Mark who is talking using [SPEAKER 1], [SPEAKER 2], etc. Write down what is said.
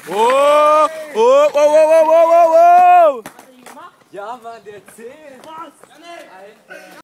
[SPEAKER 1] Oh, oh, oh, oh, oh, oh, oh.
[SPEAKER 2] Ja, Mann, der zählt. Was?